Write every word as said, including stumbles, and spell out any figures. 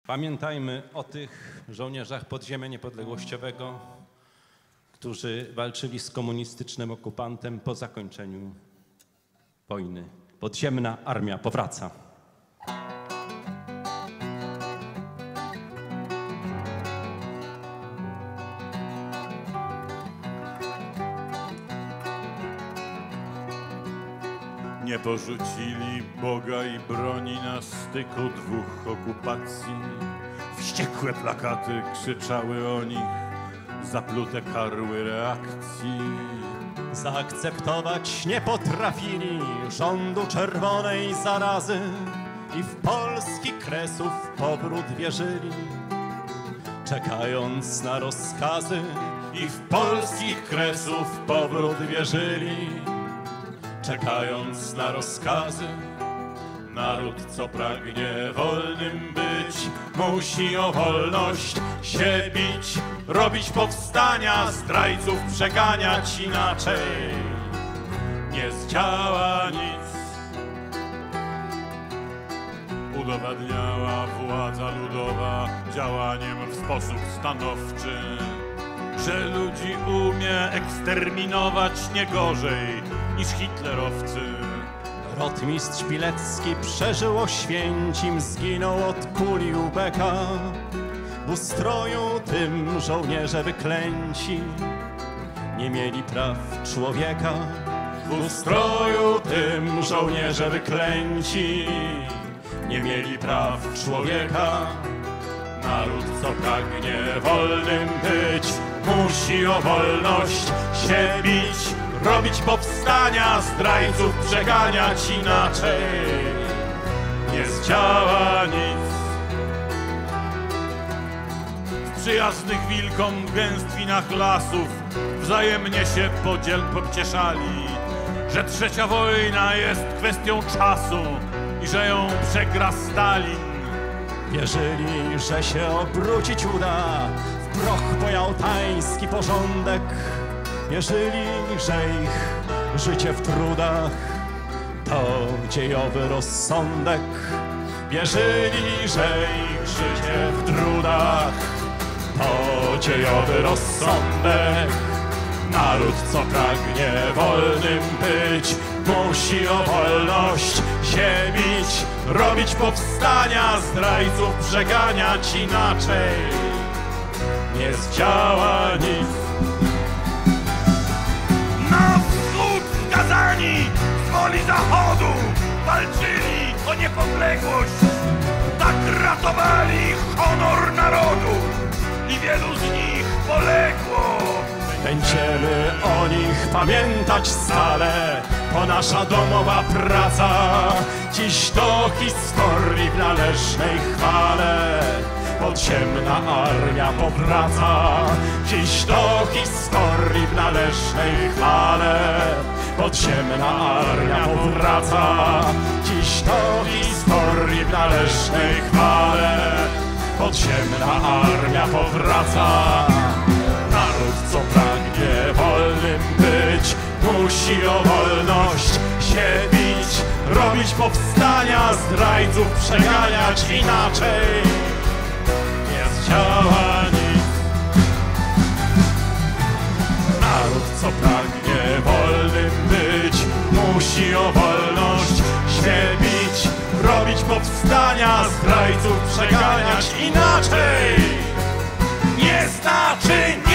Pamiętajmy o tych żołnierzach podziemia niepodległościowego, którzy walczyli z komunistycznym okupantem po zakończeniu wojny. Podziemna armia powraca. Nie porzucili Boga i broni na styku dwóch okupacji. Wściekłe plakaty krzyczały o nich, zaplute karły reakcji. Zaakceptować nie potrafili rządu czerwonej zarazy i w polski Kresów powrót wierzyli, czekając na rozkazy. I w polskich Kresów powrót wierzyli, czekając na rozkazy. Naród, co pragnie wolnym być, musi o wolność się bić, robić powstania, zdrajców przeganiać, inaczej nie zdziała nic. Udowadniała władza ludowa działaniem w sposób stanowczy, że ludzi umie eksterminować nie gorzej niż hitlerowcy. Rotmistrz Pilecki przeżył Oświęcim, zginął od kuli u beka. W ustroju tym żołnierze wyklęci nie mieli praw człowieka. W ustroju tym żołnierze wyklęci nie mieli praw człowieka. Naród, co pragnie wolnym być, musi o wolność się bić, robić powstania, zdrajców przeganiać, inaczej nie zdziała nic. W przyjaznych wilkom gęstwinach lasów wzajemnie się podziel pocieszali, że trzecia wojna jest kwestią czasu i że ją przegra Stalin. Wierzyli, że się obrócić uda w proch pojałtański porządek. Wierzyli, że ich życie w trudach to dziejowy rozsądek. Wierzyli, że ich życie w trudach to dziejowy rozsądek. Naród, co pragnie wolnym być, musi o wolność się bić, robić powstania, zdrajców przeganiać, inaczej nie zdziała nic. Na wschód skazani z woli zachodu walczyli o niepodległość, tak ratowali honor narodu i wielu z nich poległo. Będziemy o nich pamiętać stale, to nasza domowa praca dziś do historii w należnej chwale. Podziemna armia powraca dziś do historii w należnej chwale. Podziemna armia powraca dziś do historii w należnej chwale. Podziemna armia powraca. Naród, co pragnie wolnym być, musi o wolność się bić, robić powstania, zdrajców przeganiać, inaczej nie zdziała nic. Naród, co pragnie wolnym być, musi o wolność się bić, robić powstania, zdrajców przeganiać, inaczej nie znaczy